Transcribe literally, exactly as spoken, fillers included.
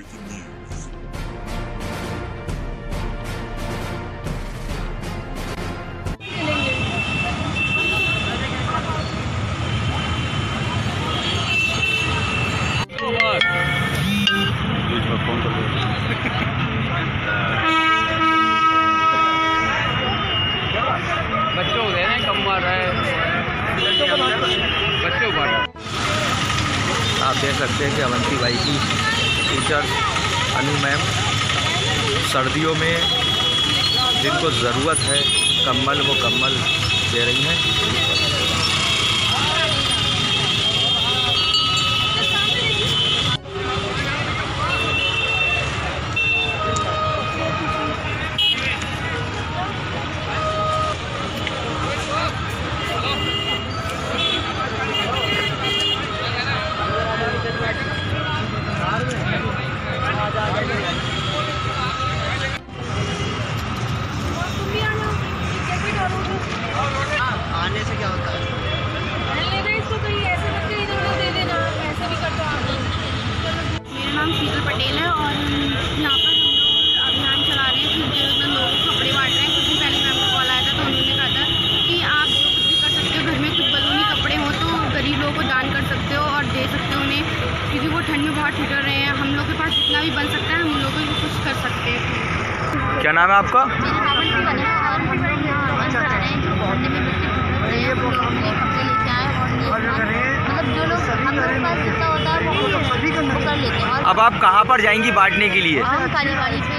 Breaking news. बच्चों को देना कम मार रहा है, बच्चों को। आप देख सकते हैं कि अवंती बाई की टीचर अनु मैम सर्दियों में जिनको ज़रूरत है कम्बल वो कम्बल दे रही हैं। आने से क्या होता है? इसको कहीं ऐसे मत कहीं इधर उधर दे देना, ऐसे भी कर दो आप। मेरा नाम शीतल पटेल है और यहाँ पर हम लोग अभियान चला रहे हैं कि जरूरतमंद लोगों को कपड़े बांट रहे हैं। कुछ दिन पहले मैम को कॉल आया था तो उन्होंने कहा था कि आप जो कुछ भी कर सकते हो, घर में कुछ बलूनी कपड़े हो तो गरीब लोगों को दान कर सकते हो और दे सकते हो उन्हें, क्योंकि वो ठंड में बहुत ठिठुर रहे हैं। हम लोग के पास जितना भी बन सकता है हम लोग को कुछ कर सकते हैं। क्या नाम है आपका? मतलब जो लोग हम लोग पास जितना होता है वो कर लेते हैं। अब आप कहाँ पर जाएंगी बांटने के लिए? हम काली वाली